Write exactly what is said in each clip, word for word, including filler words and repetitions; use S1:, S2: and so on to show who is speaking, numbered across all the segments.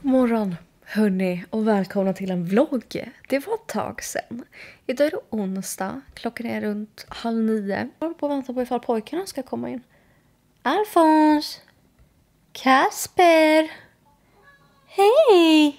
S1: Morgon hörni och välkomna till en vlogg. Det var ett tag sedan. Idag är det onsdag. Klockan är runt halv nio. Jag håller på att vänta på ifall pojkarna ska komma in. Alfons! Kasper! Hej!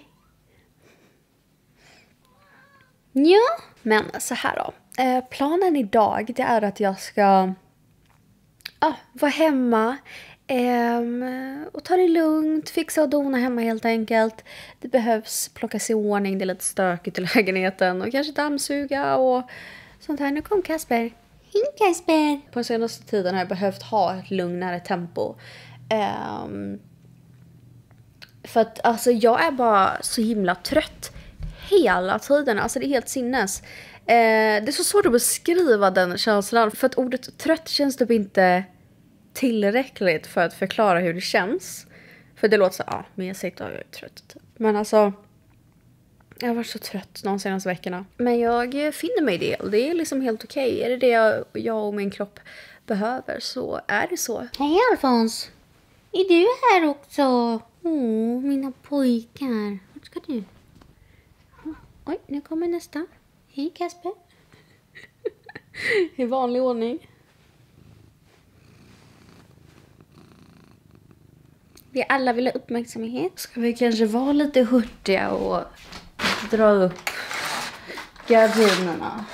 S1: Ja, men så här då. Eh, planen idag det är att jag ska ah, vara hemma. Um, och ta det lugnt, fixa och dona hemma helt enkelt. Det behövs plockas i ordning, det är lite stökigt i lägenheten. Och kanske dammsuga och sånt här. Nu kom Kasper. Hej Kasper. På den senaste tiden har jag behövt ha ett lugnare tempo. um, För att alltså jag är bara så himla trött hela tiden. Alltså det är helt sinnes. uh, Det är så svårt att beskriva den känslan. För att ordet trött känns typ inte tillräckligt för att förklara hur det känns. För det låter så, ja, men jag sitter och är trött. Men alltså, jag har varit så trött de senaste veckorna. Men jag finner mig i det. Det är liksom helt okej. Okay. Är det det jag, jag och min kropp behöver så är det så. Hej Alfons! Är du här också? Åh, oh, mina pojkar. Vart ska du? Oj, nu kommer nästa. Hej Kasper. I vanlig ordning. Vi alla vill ha uppmärksamhet. Ska vi kanske vara lite hurtiga och dra upp gardinerna.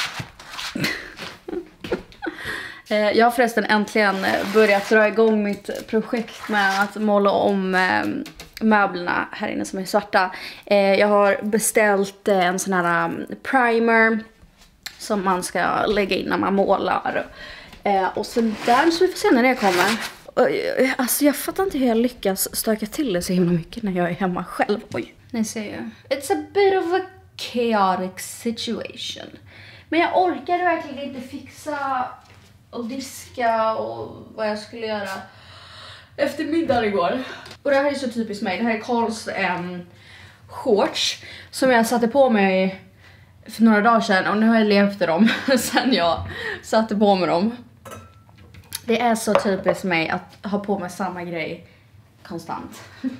S1: Jag har förresten äntligen börjat dra igång mitt projekt med att måla om möblerna här inne som är svarta. Jag har beställt en sån här primer som man ska lägga in när man målar. Och sen där så vi får se när det kommer. Alltså jag fattar inte hur jag lyckas stöka till det så himla mycket när jag är hemma själv. Oj, ni ser ju. It's a bit of a chaotic situation. Men jag orkade verkligen inte fixa och diska och vad jag skulle göra efter middag igår. Och det här är så typiskt mig. Det här är Karls um, shorts som jag satte på mig för några dagar sedan. Och nu har jag levt i dem sen jag satte på mig dem. Det är så typiskt mig att ha på mig samma grej konstant.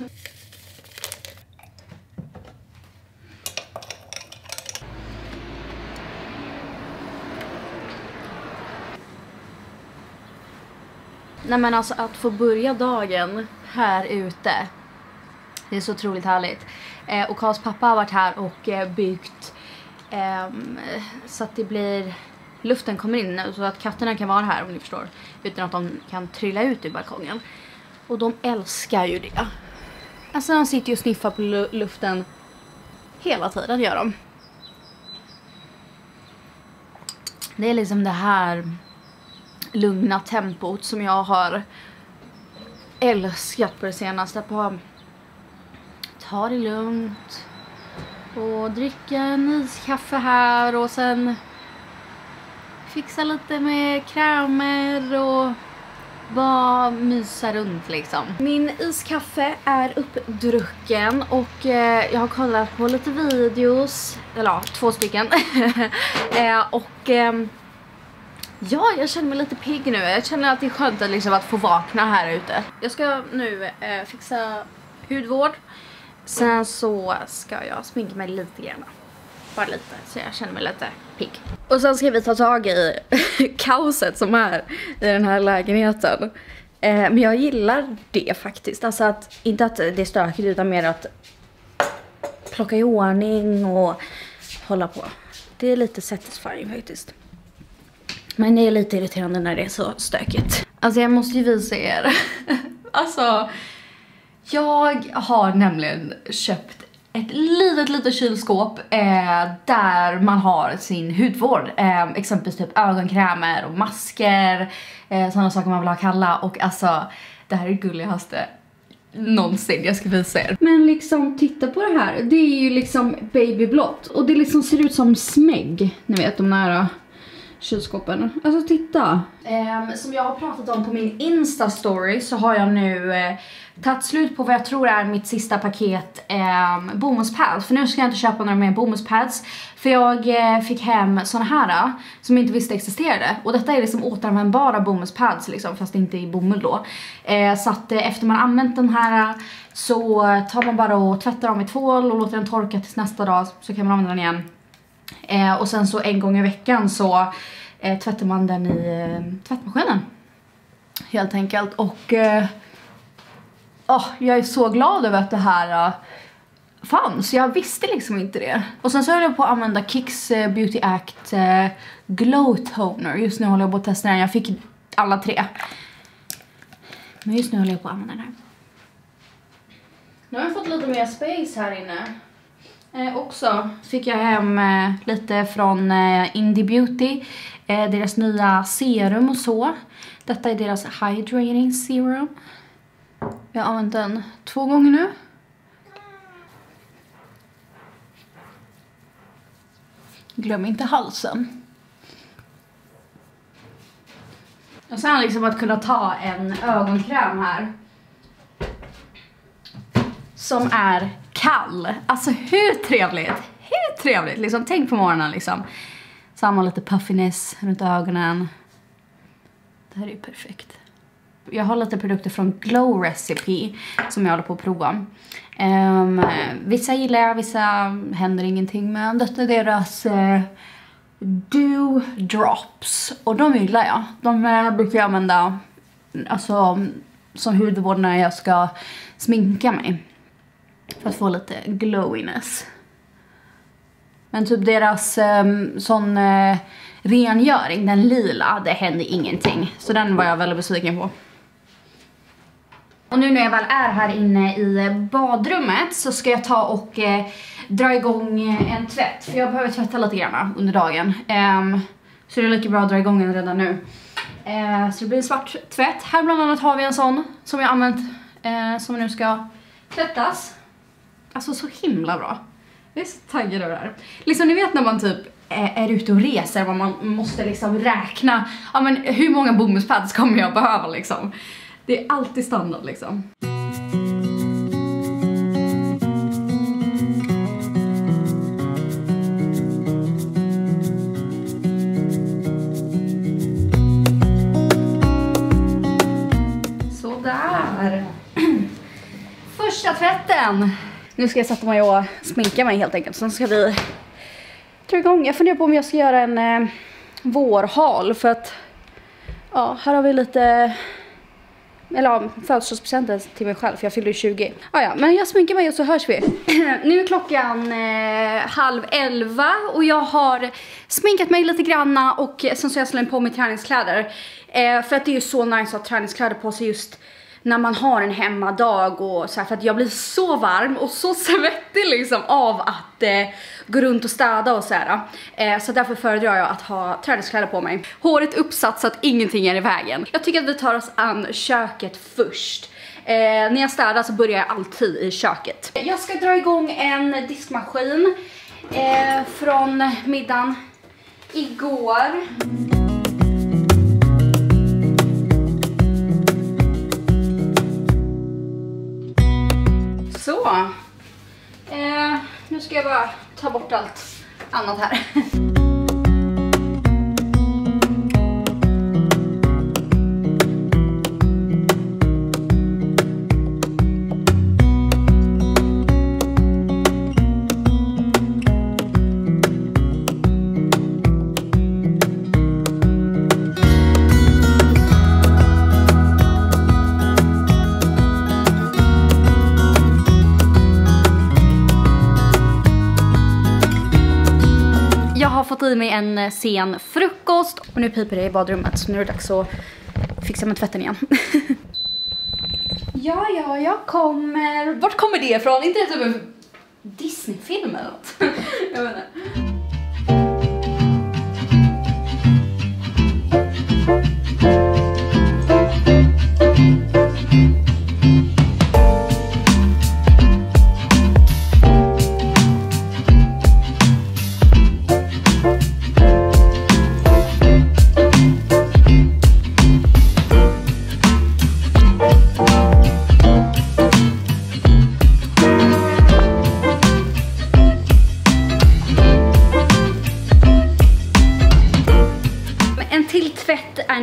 S1: Nej men alltså att få börja dagen här ute. Det är så otroligt härligt. Eh, och Karls pappa har varit här och eh, byggt eh, så att det blir... Luften kommer in så att katterna kan vara här om ni förstår. Utan att de kan trilla ut ur balkongen. Och de älskar ju det. Alltså de sitter ju och sniffar på luften hela tiden gör de. Det är liksom det här lugna tempot som jag har älskat på det senaste. På ta det lugnt. Och dricka en iskaffe här och sen... fixa lite med krämer och bara mysa runt liksom. Min iskaffe är uppdrucken och eh, jag har kollat på lite videos, eller ja, två stycken. eh, och eh, ja, jag känner mig lite pigg nu. Jag känner att det är skönt att, liksom, att få vakna här ute. Jag ska nu eh, fixa hudvård. Sen så ska jag sminka mig lite grann. Bara lite, så jag känner mig lite pigg. Och sen ska vi ta tag i kaoset som är i den här lägenheten. Eh, men jag gillar det faktiskt. Alltså att, inte att det är stökigt utan mer att plocka i ordning och hålla på. Det är lite satisfying faktiskt. Men det är lite irriterande när det är så stökigt. Alltså jag måste ju visa er. Alltså, jag har nämligen köpt ett litet, litet kylskåp eh, där man har sin hudvård. Eh, exempelvis typ ögonkrämer och masker. Eh, sådana saker man vill ha kalla. Och alltså, det här är det gulligaste någonsin jag ska visa er. Men liksom, titta på det här. Det är ju liksom babyblått. Och det liksom ser ut som smägg. Ni vet, de nära
S2: kylskåpen. Alltså titta.
S1: Um, som jag har pratat om på min Insta-story så har jag nu uh, tagit slut på vad jag tror är mitt sista paket um, bomullspads. För nu ska jag inte köpa några mer bomullspads. För jag uh, fick hem såna här uh, som jag inte visste existerade. Och detta är liksom återanvändbara bomullspads liksom, fast inte i bomull då. Uh, så att uh, efter man använt den här uh, så tar man bara och tvättar dem i tvål och låter den torka tills nästa dag, så kan man använda den igen. Uh, och sen så en gång i veckan så uh, tvättar man den i uh, tvättmaskinen. Helt enkelt. Och uh, oh, jag är så glad över att det här uh, fanns. Jag visste liksom inte det. Och sen så höll jag på att använda Kicks uh, Beauty Act uh, Glow Toner. Just nu håller jag på att testa den. Jag fick alla tre. Men just nu håller jag på att använda den här. Nu har jag fått lite mer space här inne. Eh, också fick jag hem eh, lite från eh, Indie Beauty. Eh, deras nya serum och så. Detta är deras Hydrating Serum. Jag har använt den två gånger nu. Glöm inte halsen. Och sen liksom att kunna ta en ögonkräm här. Som är kall. Alltså hur trevligt? Hur trevligt? Liksom, tänk på morgonen liksom. Samma lite puffiness runt ögonen. Det här är ju perfekt. Jag har lite produkter från Glow Recipe som jag håller på att prova. Um, vissa gillar jag, vissa händer ingenting med. Detta är deras uh, Dew Drops. Och de gillar jag. De uh, brukar jag använda alltså, som hudvård när jag ska sminka mig. För att få lite glowiness. Men typ deras um, sån uh, rengöring, den lila, det hände ingenting. Så den var jag väldigt besviken på. Och nu när jag väl är här inne i badrummet så ska jag ta och eh, dra igång en tvätt. För jag behöver tvätta lite grann under dagen. Um, så det är lika bra att dra igång den redan nu. Uh, så det blir en svart tvätt. Här bland annat har vi en sån som jag använt uh, som nu ska tvättas. Alltså så himla bra. Jag är så taggad över det här. Liksom ni vet när man typ är, är ute och reser och man måste liksom räkna. Ja men hur många bomullspads kommer jag behöva liksom. Det är alltid standard liksom. Sådär. Första tvätten. Nu ska jag sätta mig och sminka mig helt enkelt. Sen ska vi dra igång. Jag funderar på om jag ska göra en eh, vårhal. För att ja, här har vi lite... Eller ja, födelsedagspresenten till mig själv, för jag fyller tjugo. Ah, ja, men jag sminkar mig och så hörs vi. Nu är klockan eh, halv elva och jag har sminkat mig lite granna och sen så har jag slängt på mig träningskläder. Eh, för att det är ju så nice att ha träningskläder på sig just när man har en hemmadag och så här, för att jag blir så varm och så svettig liksom av att eh, gå runt och städa och så här. Eh, så därför föredrar jag att ha träningskläder på mig. Håret uppsatt så att ingenting är i vägen. Jag tycker att vi tar oss an köket först. Eh, när jag städar så börjar jag alltid i köket. Jag ska dra igång en diskmaskin eh, från middagen igår. Så, eh, nu ska jag bara ta bort allt annat här. Fått i mig en sen frukost och nu piper det i badrummet, så nu är det dags att fixa med tvätten igen. Ja, ja, jag kommer... Vart kommer det ifrån? Inte det typ en Disney-film eller något? Jag vet inte.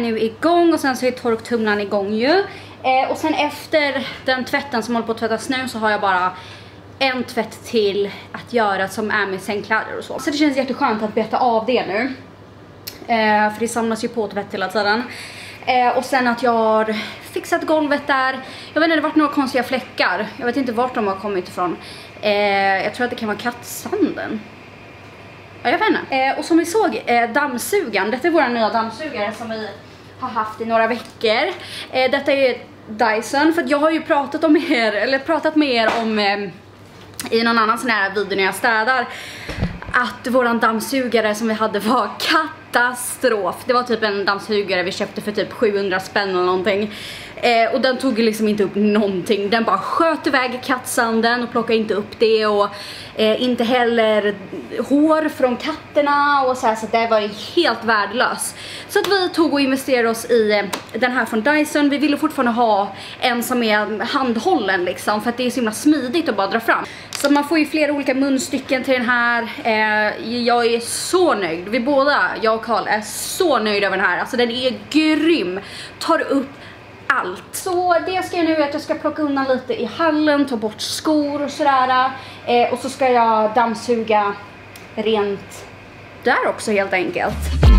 S1: nu igång och sen så är torktumlaren igång ju. Eh, och sen efter den tvätten som håller på att tvättas nu så har jag bara en tvätt till att göra som är med sängkläder och så. Så det känns jätteskönt att beta av det nu. Eh, för det samlas ju på tvätt hela tiden. Eh, och sen att jag har fixat golvet där. Jag vet inte, det har varit några konstiga fläckar. Jag vet inte vart de har kommit ifrån. Eh, jag tror att det kan vara kattsanden. Ja, jag vet inte. Eh, och som vi såg, eh, dammsugan. Detta är vår nya dammsugare som vi har haft i några veckor. Eh, detta är Dyson. För att jag har ju pratat om er, eller pratat med er om eh, i någon annan sån här video när jag städar, att våran dammsugare som vi hade var katastrof. Det var typ en dammsugare vi köpte för typ sjuhundra spänn eller någonting. Eh, och den tog liksom inte upp någonting. Den bara sköt iväg kattsanden och plockade inte upp det. Och eh, inte heller hår från katterna och så här, så det var helt värdelös. Så att vi tog och investerade oss i eh, den här från Dyson. Vi ville fortfarande ha en som är handhållen liksom, för att det är så himla smidigt att bara dra fram. Så man får ju flera olika munstycken till den här. eh, Jag är så nöjd. Vi båda, jag och Karl, är så nöjda över den här. Alltså den är grym. Tar upp allt. Så det jag ska göra nu är att jag ska plocka undan lite i hallen, ta bort skor och sådär. Eh, och så ska jag dammsuga rent där också helt enkelt.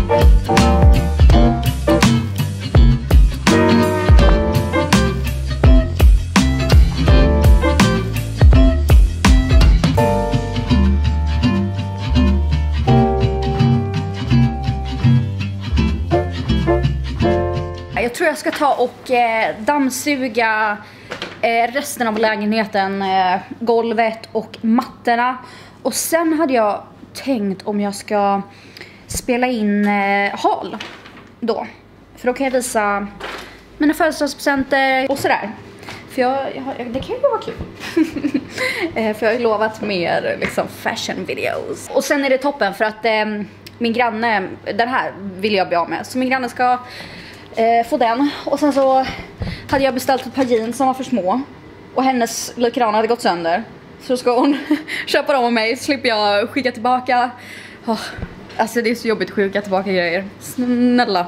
S1: Jag tror jag ska ta och eh, dammsuga eh, resten av lägenheten, eh, golvet och mattorna. Och sen hade jag tänkt om jag ska spela in eh, haul då. För då kan jag visa mina födelsedagspresenter och sådär. För jag, jag, det kan ju vara kul. eh, för jag har ju lovat mer liksom fashion videos. Och sen är det toppen för att eh, min granne, den här vill jag bli av med. Så min granne ska Eh, få den. Och sen så hade jag beställt ett par jeans som var för små. Och hennes likadana hade gått sönder. Så ska hon köpa dem av mig, så slipper jag skicka tillbaka. Oh, alltså det är så jobbigt att skicka tillbaka grejer. Snälla.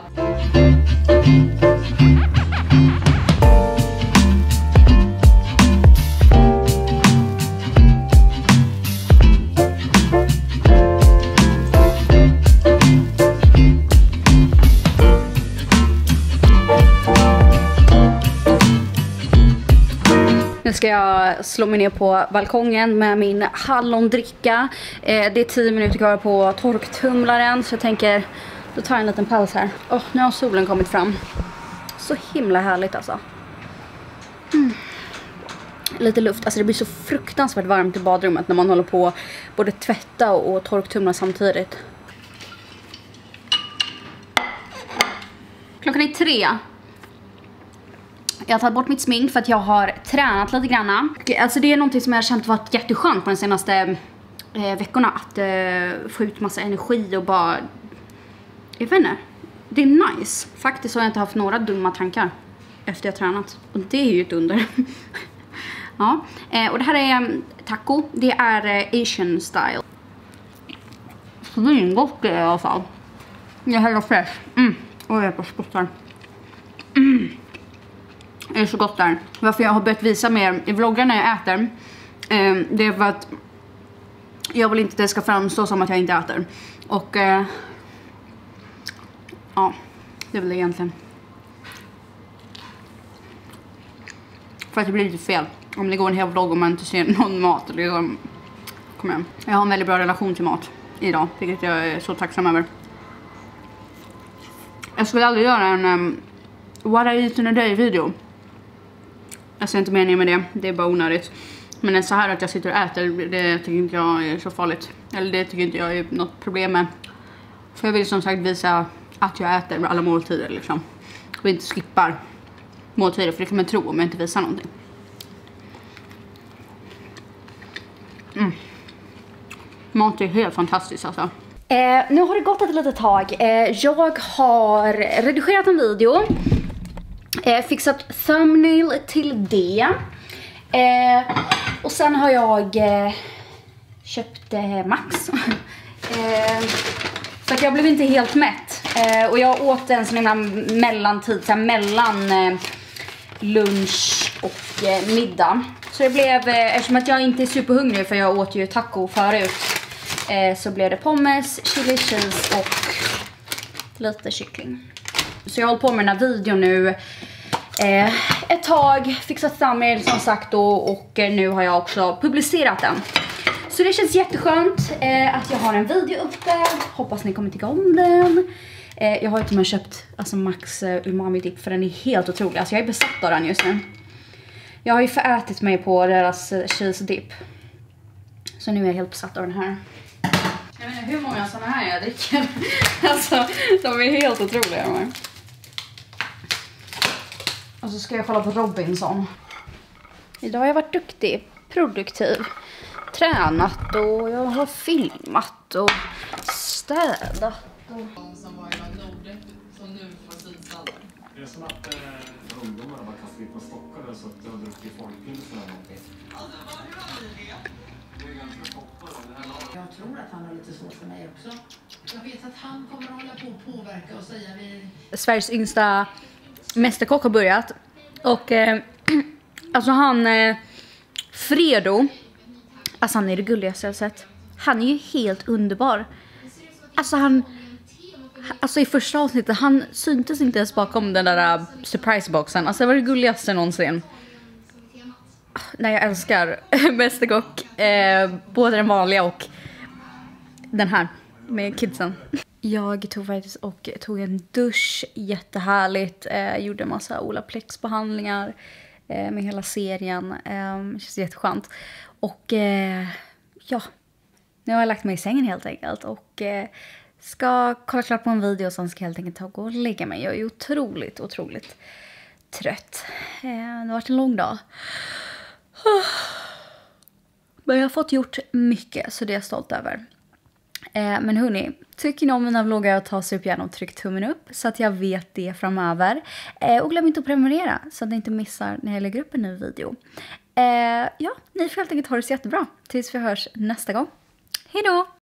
S1: Nu ska jag slå mig ner på balkongen med min hallondricka. Eh, det är tio minuter kvar på torktumlaren, så jag tänker då tar jag en liten paus här. Oh, nu har solen kommit fram. Så himla härligt alltså. Mm. Lite luft, alltså det blir så fruktansvärt varmt i badrummet när man håller på både tvätta och torktumla samtidigt. Klockan är tre. Jag har tagit bort mitt smink för att jag har tränat lite granna. Alltså det är någonting som jag har känt varit jätteskönt på de senaste eh, veckorna. Att eh, få ut massa energi och bara... Jag vet inte. Det är nice. Faktiskt har jag inte haft några dumma tankar efter jag tränat. Och det är ju ett under. Ja. Eh, och det här är taco. Det är eh, Asian style. Svingott det är i alla fall. Det är hela fresh. Mm. Och jag är på spottar. Mm. Det är så gott där. Varför jag har börjat visa mer i vloggar när jag äter, eh, det är för att jag vill inte att det ska framstå som att jag inte äter. Och eh, ja, det är väl det egentligen. För att det blir lite fel om det går en hel vlogg och man inte ser någon mat. Liksom. Kom igen. Jag har en väldigt bra relation till mat idag, vilket jag är så tacksam över. Jag skulle aldrig göra en um, What I eat in a day video. Jag ser inte meningen med det, det är bara onödigt. Men så här att jag sitter och äter, det tycker inte jag är så farligt. Eller det tycker inte jag är något problem med. För jag vill som sagt visa att jag äter med alla måltider liksom. Och inte skippar måltider, för det kan man tro om jag inte visar någonting. Mm. Mat är helt fantastiskt alltså. Eh, nu har det gått ett litet tag. Eh, jag har redigerat en video. Eh, fixat thumbnail till det. Eh, och sen har jag eh, köpt eh, Max. eh, så att jag blev inte helt mätt. Eh, och jag åt en sån här mellantid, så här mellan eh, lunch och eh, middag. Så det blev, eh, eftersom att jag inte är superhungrig för jag åt ju taco förut, eh, så blev det pommes, chili cheese och lite kyckling. Så jag håller på med den här videon nu eh, ett tag, fixat thumbnail som sagt då, och eh, nu har jag också publicerat den. Så det känns jätteskönt eh, att jag har en video uppe. Hoppas ni kommer tycka om den. Eh, jag har ju till och med köpt alltså Max uh, umami dip, för den är helt otrolig. Alltså jag är besatt av den just nu. Jag har ju förätit mig på deras uh, cheese dip. Så nu är jag helt besatt av den här. Jag vet inte hur många sådana här jag dricker. Alltså de är helt otroliga de här. Och så ska jag kolla på Robinson. Idag har jag varit duktig, produktiv, tränat och jag har filmat och städat.
S3: Som var i Magnolia, som nu får sin standard.
S4: Det är som att eh, ungdomarna bara kastar in på stockare så att de har druckit folkpilsen eller någonting.
S3: Alltså, vad hur är det?
S4: Det är ganska toppen av det här laget.
S3: Jag tror att han har lite svårt för mig också. Jag vet att han kommer att hålla på och påverka och säga vi...
S1: Sveriges yngsta mästerkock har börjat. Och eh, alltså han eh, Fredo, alltså han är det gulligaste jag har sett. Han är ju helt underbar. Alltså han, alltså i första avsnittet, han syntes inte ens bakom den där surpriseboxen. Alltså det var det gulligaste någonsin. Nej, jag älskar mästerkock, eh, både den vanliga och den här med kidsen. Jag tog faktiskt och tog en dusch, jättehärligt. Eh, gjorde en massa Olaplex-behandlingar eh, med hela serien. Eh, det känns jätteskönt. Och eh, ja, nu har jag lagt mig i sängen helt enkelt. Och eh, ska kolla klart på en video och sen ska jag helt enkelt ta och gå och lägga mig. Jag är otroligt, otroligt trött. Eh, det har varit en lång dag. Men jag har fått gjort mycket, så det är jag stolt över. Eh, men hörni, tycker ni om mina vloggar, ta sig upp gärna och tryck tummen upp så att jag vet det framöver. Eh, och glöm inte att prenumerera så att ni inte missar när jag lägger upp en ny video. Eh, ja, ni får helt enkelt ha det så jättebra tills vi hörs nästa gång. Hej då!